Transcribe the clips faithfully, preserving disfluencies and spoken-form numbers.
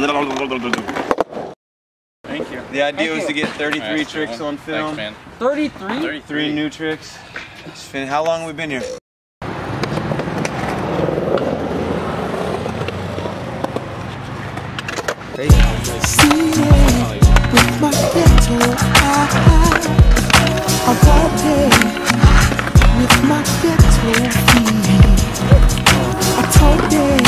Thank you. The idea was to get thirty-three right, tricks on film. Thanks, man. thirty-three? thirty-three new tricks. How long have we been here? With my ghetto eye, I walk with my ghetto feet. I talk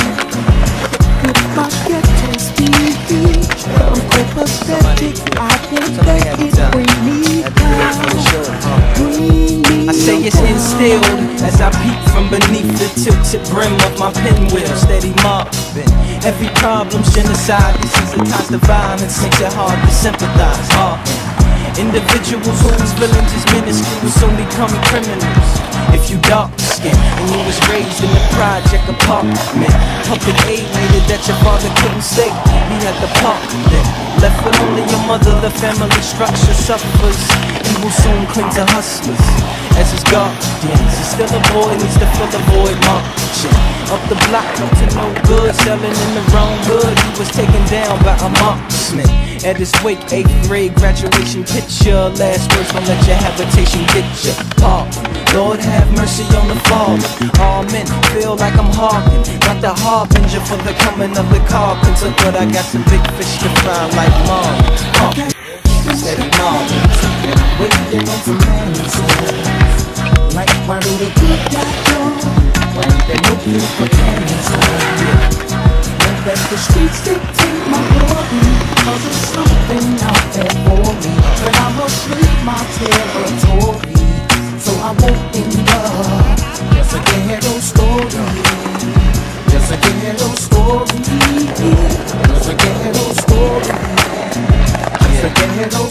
with my ghetto speed. I'm copacetic, I think that it bring me down. Bring me I say it's instilled as I peek from beneath the tilted brim of my pinwheel. Steady mobbing every problem's genocide. Desensitized to violence makes it hard to sympathize. Hard. Individuals whose villains is minuscule soon become criminals. If you dark skinned and you was raised in the project apartment, public aid made it that your father couldn't stay. He had the park there. Left with only your mother, the family structure suffers. He will soon cling to hustlers as his guardians. He's still a boy, needs to fill the void marching up the block, up to no good, selling in the wrong good. He was taken down by a marksman at his wake, eighth grade graduation picture. Last words, don't let your habitation get you. Paul, Lord have mercy on the fallen. All men feel like I'm harking, not the harbinger for the coming of the carpenter, but I got some big fish to fry like mom. Uh, steady mom, waiting on some answers. Like why do the good die young? When they looking for answers. When let the streets dictate my glory, cause there's something out there for me. But I must leave my territory, so I won't end up just a ghetto story. Just a ghetto story. Just a ghetto story. Just a ghetto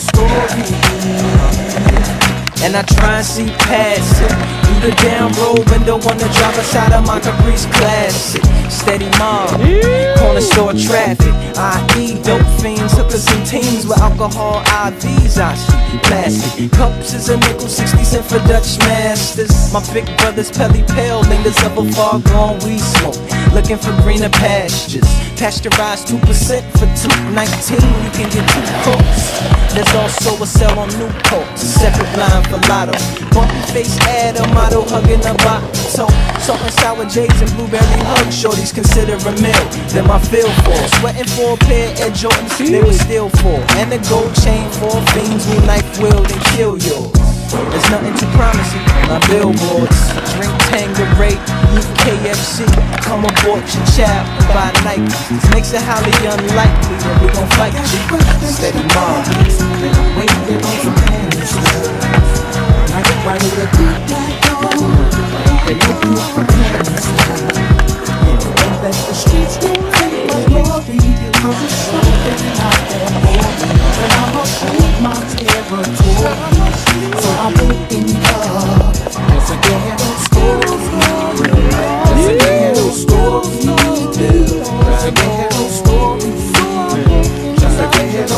story. and I try and see past it. Through the down road window on the driver's side of my Caprice Classic. Steady mob, corner store traffic. I E dope fiends, hookers and teens with alcohol I Vs. I see plastic cups is a nickel, sixty cent for Dutch masters. My big brother's Pelly Pale lingers of a far gone weed smoke, looking for greener pastures. Pasteurized two percent for two nineteen. You can get two coats. There's also a sell on Newport, a separate line for Lotto. Bumpy face ad, a model hugging a bottle. Salt and sour J's and blueberry hugs. Shorties consider a meal, then my feel for. Sweating for a pair of Air Jordans, they were still for. And a gold chain for fiends who knife wield and kill yours. There's nothing too promising on our billboards. Drink Tanqueray, eat K F C. Come aboard your child, buy Nike. This makes it highly unlikely that we gon' fight you. Steady mob, waiting on some answers. Like why do the good die young? They look you for answers. And that the streets don't take my glory, cause it's something out there for me. But I must leave my territory, so I won't end up just a ghetto story. Just a ghetto story. Just a ghetto story. Just a ghetto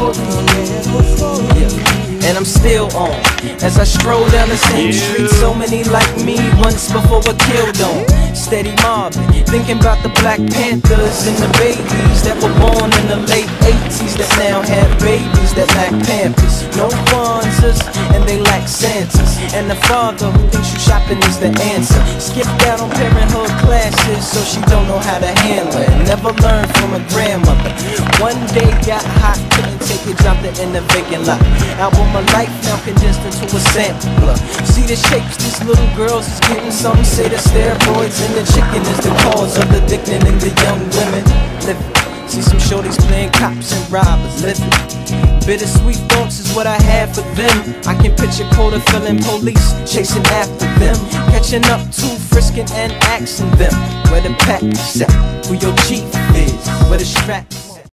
story. and I'm still on as I stroll down the same street. So many like me once before were killed on. Steady mobbing, thinking about the Black Panthers and the babies that were born in the late eighties that now have babies that lack Pampers. No Kwanzas and they lack Santas, and the father who thinks you shopping is the answer. Skipped out on parenthood classes so she don't know how to handle it. Never learned from a grandmother. One day got hot, couldn't take it, dropped it in the vacant lot. Album of life now condensed into a sampler. See the shapes these little girls is getting. Some say the steroids and the chicken is the cause of the addicting in the young women living. See some shorties playing cops and robbers living. Bittersweet thoughts is what I have for them. I can picture quota filling police chasing after them, catching up to frisking and asking them where the pack is at, who your chief is, where the strap